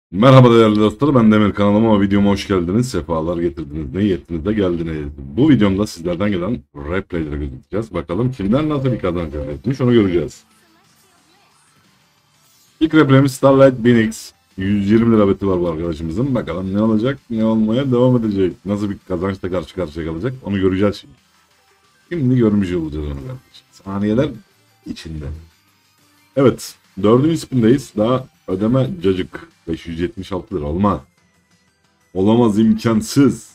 Merhaba değerli dostlar, ben Demir, kanalıma ve videoma hoş geldiniz. Sefalar getirdiniz, ne yettiniz de geldiniz. Bu videomda sizlerden gelen replayleri gözükeceğiz. Bakalım kimler nasıl bir kazanç elde etmiş, onu göreceğiz. İlk replayimiz Starlight Phoenix. 120 lira beti var bu arkadaşımızın. Bakalım ne olacak, ne olmaya devam edecek. Nasıl bir kazançla karşı karşıya kalacak, onu göreceğiz şimdi. Şimdi görmüş olacağız onu kardeşim. Saniyeler içinde. Evet, dördüncü spindeyiz. Daha ödeme cacık. 576 lira olmaz. Olamaz, imkansız.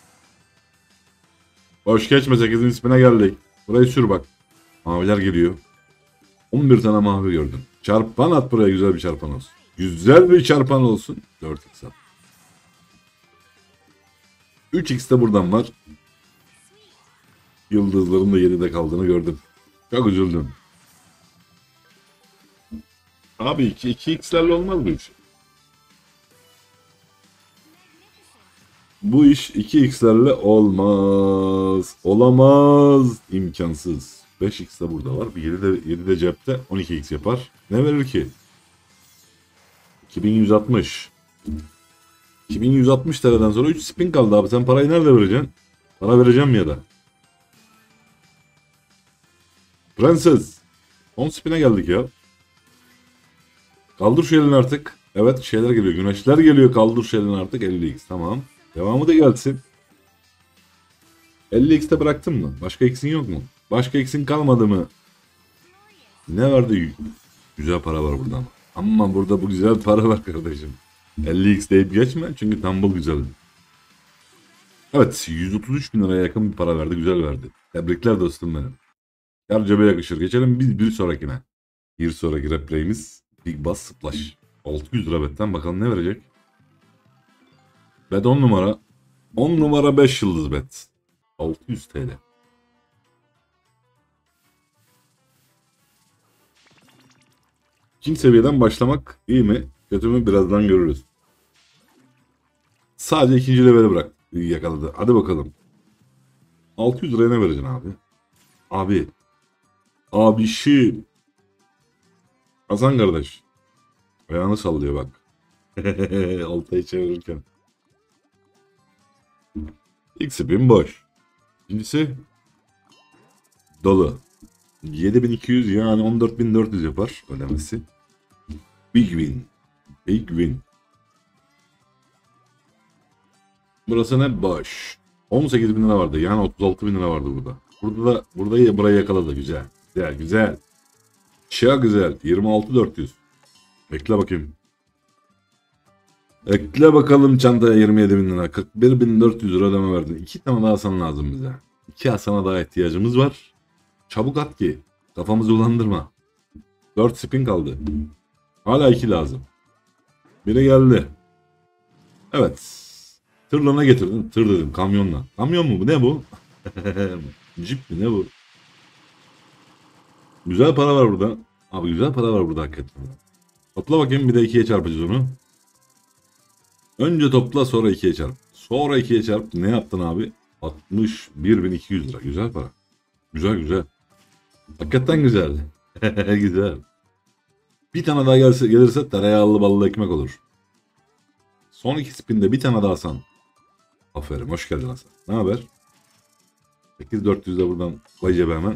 Boş geçme, 8. spine geldik. Burayı sür bak. Maviler geliyor. 11 tane mavi gördüm. Çarpan at buraya, güzel bir çarpan olsun. Güzel bir çarpan olsun. 4x at. 3x de buradan var. Yıldızların da 7'de kaldığını gördüm. Çok üzüldüm. Abi 2x'lerle olmaz bu iş. Bu iş 2x'lerle olmaz. Olamaz. İmkansız. 5x de burada var. Bir 7 de cepte. 12x yapar. Ne verir ki? 2160. 2160 TL'den sonra 3 spin kaldı abi. Sen parayı nerede vereceksin? Para vereceğim ya da. Prenses. 10 spin'e geldik ya. Kaldır şu elini artık. Evet, şeyler geliyor. Güneşler geliyor. Kaldır şu elini artık. 50x. Tamam. Devamı da gelsin. 50x'te bıraktın mı? Başka x'in yok mu? Başka x'in kalmadı mı? Ne vardı? Güzel para var buradan. Ama burada bu güzel para var kardeşim. 50x deyip geçme çünkü tumble güzeldi. Evet, 133 bin liraya yakın bir para verdi. Güzel verdi. Tebrikler dostum benim. Yar cebe yakışır. Geçelim biz bir sonrakine. Bir sonraki replayimiz Big Bass Splash. 600 lira betten bakalım ne verecek. Bet 10 numara. 10 numara 5 yıldız bet. 600 TL. İkinci seviyeden başlamak iyi mi? Kötü mü? Birazdan görürüz. Sadece ikinci leveli bırak. İyi yakaladı. Hadi bakalım. 600 liraya ne vereceksin abi? Abi. Abişim. Hasan kardeş. Ayağını sallıyor bak. Oltayı çevirirken. İlk spin boş. İkincisi dolu. 7200 yani 14400 yapar ödemesi. Big win. Big win. Burası ne? Boş. 18 bin lira vardı. Yani 36 bin lira vardı burada. Burayı yakaladı. Güzel. Güzel güzel. Çok güzel. 26.400. Bekle bakayım. Ekle bakalım çantaya 27 bin lira. 41.400 lira ödeme verdin. 2 tane daha Hasan lazım bize. 2 Hasan'a daha ihtiyacımız var. Çabuk at ki. Kafamızı bulandırma. 4 spin kaldı. Hala 2 lazım. Biri geldi. Evet. Tırla ne getirdin? Tır dedim, kamyonla. Kamyon mu bu? Ne bu? Jeep mi? Ne bu? Güzel para var burada. Abi güzel para var burada hakikaten. Topla bakayım, bir de 2'ye çarpacağız onu. Önce topla, sonra 2'ye çarp. Sonra 2'ye çarp. Ne yaptın abi? 61.200 lira. Güzel para. Güzel güzel. Hakikaten güzel. Güzel. Bir tane daha gelirse tereyağlı ballı ekmek olur. Son 2 spinde bir tane daha san. Aferin, hoş geldin Hasan. Ne haber? 8.400 de buradan koy cebe hemen.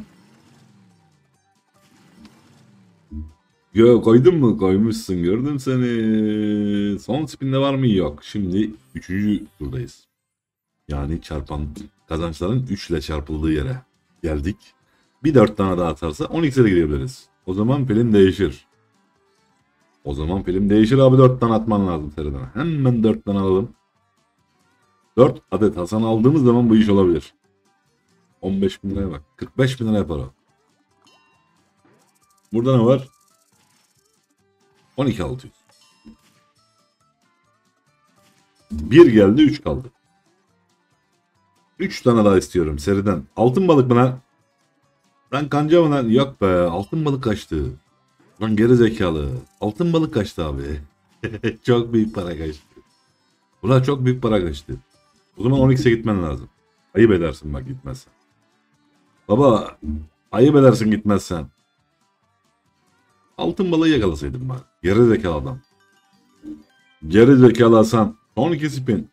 Koydun mu? Koymuşsun, gördüm seni. Son spinde var mı? Yok. Şimdi 3. turdayız. Yani çarpan kazançların 3 ile çarpıldığı yere geldik. Bir 4 tane daha atarsa 12'ye de girebiliriz. O zaman film değişir. O zaman film değişir abi, 4 tane atman lazım seriden. Hemen 4 tane alalım. 4 adet Hasan aldığımız zaman bu iş olabilir. 15 bin liraya bak. 45 bin lira yapar o. Burada ne var? 12.600. 1 geldi, 3 kaldı. 3 tane daha istiyorum seriden. Altın balık mı lan? Ben kanca mı lan? Yok be, altın balık kaçtı. Lan geri zekalı. Altın balık kaçtı abi. Çok büyük para kaçtı. Buna çok büyük para kaçtı. O zaman 12'ye gitmen lazım. Ayıp edersin bak gitmezsen. Baba, ayıp edersin gitmezsen. Altın balığı yakalasaydım bak. Geri zekalı adam. Geri zekalı Hasan. Son 2 spin.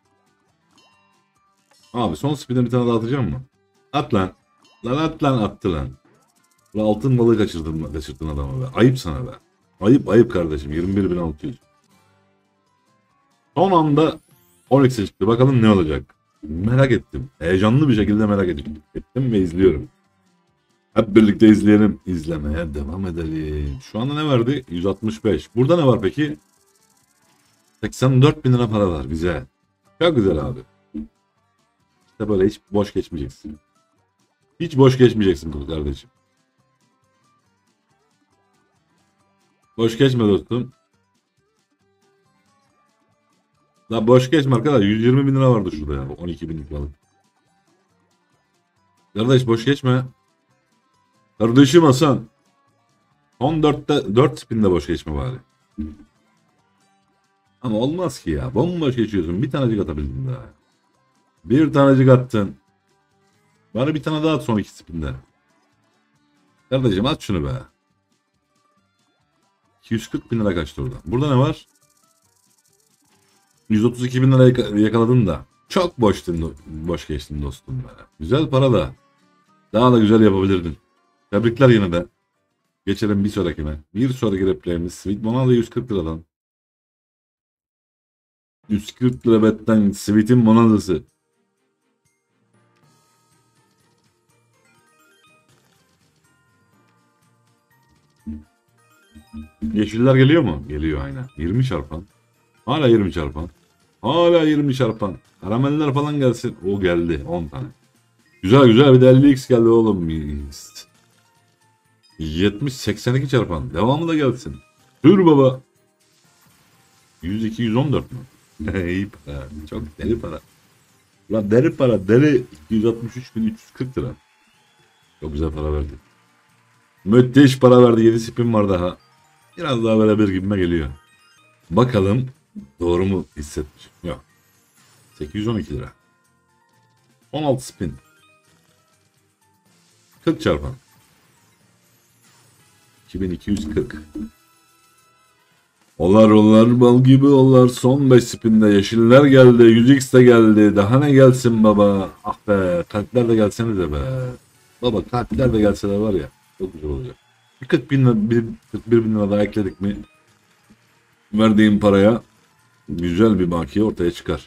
Abi son spin'e bir tane daha atacağım mı? At lan. Lan at lan, attı lan. Ulan altın balığı kaçırdın adamı be. Ayıp sana be. Ayıp ayıp kardeşim. 21.600. Son anda 12'e çıktı. Bakalım ne olacak. Merak ettim. Heyecanlı bir şekilde merak ettim ve izliyorum. Hep birlikte izleyelim. İzlemeye devam edelim. Şu anda ne verdi? 165. Burada ne var peki? 84 bin lira para var. Güzel. Çok güzel abi. İşte böyle hiç boş geçmeyeceksin. Hiç boş geçmeyeceksin kız kardeşim. Boş geçme dostum. La boş geçme arkadaş. 120 bin lira vardı şurada ya. 12 binlik balık. Kardeş boş geçme. Kardeşim Hasan. 14'te 4 spinde boş geçme bari. Ama olmaz ki ya. Bomboş geçiyorsun. Bir tanecik atabildin daha. Bir tanecik attın. Bana bir tane daha at son 2 spinde. Kardeşim at şunu be. 240 bin lira kaçtı orada. Burada ne var? 132 bin lira yakaladın da. Çok boş geçtin dostum be. Güzel para da. Daha da güzel yapabilirdin. Tebrikler yine de. Geçelim bir sonrakine. Bir sonraki replayimiz Sweet Monada 140 liradan. 140 lira betten Sweet'in Monada'sı. Yeşiller geliyor mu? Geliyor aynen. 20 çarpan. Hala 20 çarpan. Hala 20 çarpan. Karameller falan gelsin. O geldi 10 tane. Güzel güzel bir de 50x geldi oğlum. 70-82 çarpan. Devamı da gelsin. Dur baba. 102-114 mü? İyi para. Çok deli para. Ulan deli para. Deli 263.340 lira. Çok güzel para verdi. Müthiş para verdi. 7 spin var daha. Biraz daha verebilir gibime geliyor. Bakalım doğru mu hissetmiş? Yok. 812 lira. 16 spin. 40 çarpan. 2240. Onlar bal gibi onlar. Son 5 spinde yeşiller geldi. 100x de geldi. Daha ne gelsin baba. Ah be. Kalpler de gelsene de be. Baba kalpler de gelseler var ya. Çok güzel olacak. Bir 40 bin lira, 41 bin lira daha ekledik mi? Verdiğim paraya güzel bir bakiye ortaya çıkar.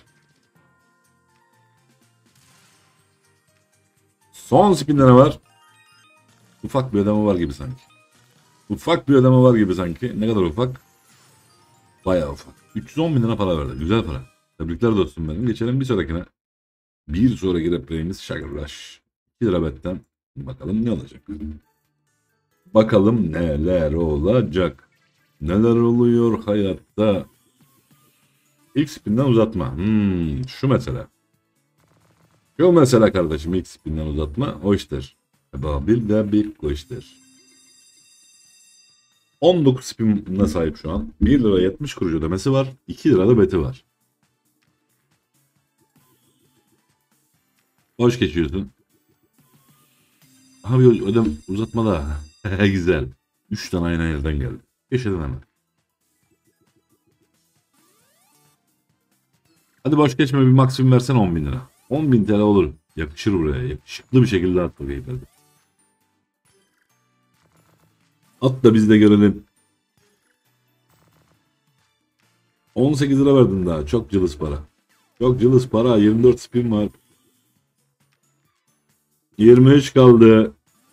Son spinde ne var? Ufak bir ödeme var gibi sanki. Ufak bir ödeme var gibi sanki. Ne kadar ufak? Bayağı ufak. 310 bin lira para verdi. Güzel para. Tebrikler dostum benim. Geçelim bir sonrakine. Bir sonraki replayimiz Sugar Rush. 2 lira betten. Bakalım ne olacak. Bakalım neler olacak. Neler oluyor hayatta. İlk spinden uzatma. Şu mesele. Şu mesele kardeşim, ilk spinden uzatma. O iştir. Bir de bir o iştir. 19 spinine sahip şu an. 1 lira 70 kuruş ödemesi var. 2 lira da beti var. Hoş geçiyorsun. Abi ödem uzatma da. Güzel. 3 tane aynı yerden geldi. Geçelim hemen. Hadi boş geçme, bir maksimum versen 10 bin lira. 10 bin TL olur. Yakışır buraya. Yakışıklı bir şekilde at bakayım. At da biz de görelim. 18 lira verdin daha. Çok cılız para. Çok cılız para. 24 spin var. 23 kaldı.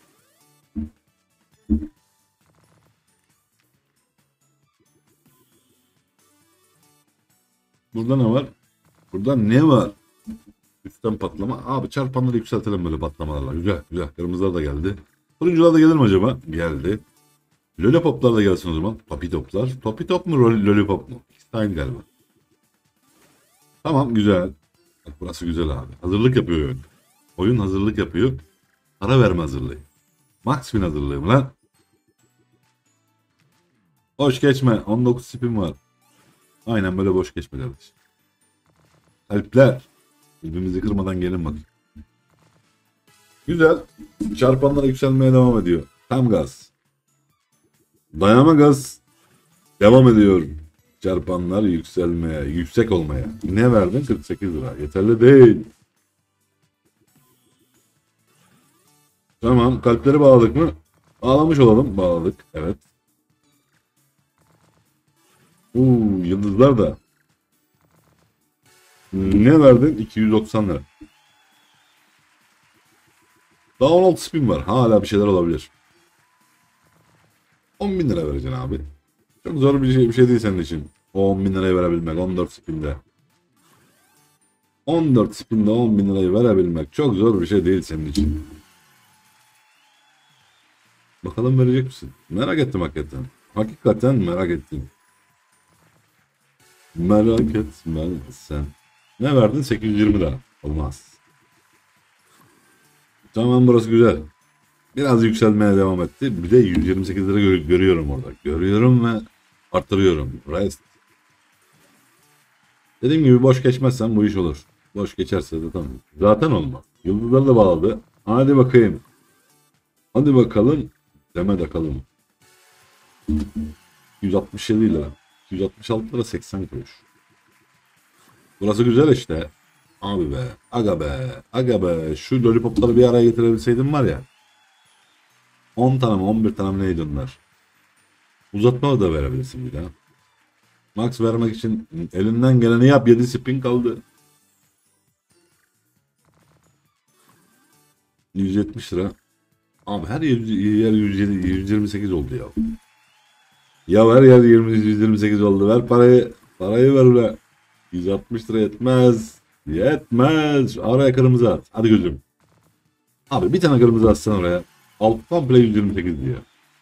Burada ne var? Burada ne var? Üstten patlama. Abi çarpanları yükseltelim böyle patlamalarla. Güzel güzel. Kırmızılar da geldi. Turuncular da gelir mi acaba? Geldi. Lollipoplar da gelsin o zaman. Topi toplar. Topi top mu? Lollipop mu? İkisi aynı galiba. Tamam güzel. Bak burası güzel abi. Hazırlık yapıyor oyun. Oyun hazırlık yapıyor. Para verme hazırlığı. Max win hazırlığı mı lan? Boş geçme. 19 spin var. Aynen böyle boş geçme kardeşim. Kalpler. Birbirimizi kırmadan gelin bak. Güzel. Çarpanlar yükselmeye devam ediyor. Tam gaz. Dayama gaz. Devam ediyor. Çarpanlar yükselmeye, yüksek olmaya. Ne verdin? 48 lira. Yeterli değil. Tamam, kalpleri bağladık mı? Bağlamış olalım. Bağladık. Evet. Yıldızlar da. Ne verdin? 290 lira. Daha 16 spin var. Hala bir şeyler olabilir. 10 bin lira vereceksin abi. Çok zor bir şey değil senin için. O 10 bin lirayı verebilmek 14 spinde. 14 spinde 10 bin lirayı verebilmek çok zor bir şey değil senin için. Bakalım verecek misin? Merak ettim hakikaten. Hakikaten merak ettim. Merak etme sen. Ne verdin? 820 lira. Olmaz. Tamam, burası güzel. Biraz yükselmeye devam etti. Bir de 128 lira görüyorum orada. Görüyorum ve arttırıyorum. Rest. Dediğim gibi boş geçmezsen bu iş olur. Boş geçerse de tamam. Zaten olmaz. Yıldızlar da bağladı. Hadi bakayım. Hadi bakalım. Deme bakalım. 167 lira. 266 lira 80 kuruş. Burası güzel işte. Abi be. Aga be. Aga be. Şu lollipopları bir araya getirebilseydim var ya. 10 tane mi 11 tane mi neydi onlar? Uzatma da verebilirsin bir daha. Max vermek için elinden geleni yap. 7 spin kaldı. 170 lira. Abi her yer 107, 128 oldu ya. Ya her yer 128 oldu. Ver parayı. Parayı ver ulan. 160 lira yetmez. Yetmez. Araya kırmızı at. Hadi gözüm. Abi bir tane kırmızı atsan oraya. Alt komple 128 diyor.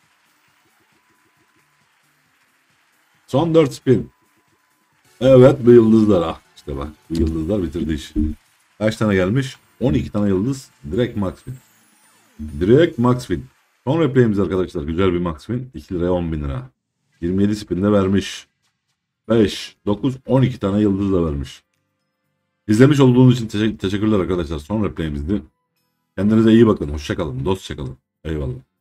Son 4 spin. Evet, bu yıldızlar. Ah işte bak. Bu yıldızlar bitirdi işi. Kaç tane gelmiş? 12 tane yıldız. Direkt max win. Direkt max win. Son replayimiz arkadaşlar. Güzel bir max win. 2 liraya 10 bin lira. 27 spinde vermiş. 5, 9, 12 tane yıldız da vermiş. İzlemiş olduğunuz için teşekkürler arkadaşlar. Son replayimizdi. Kendinize iyi bakın. Hoşça kalın. Dostça kalın. Eyvallah.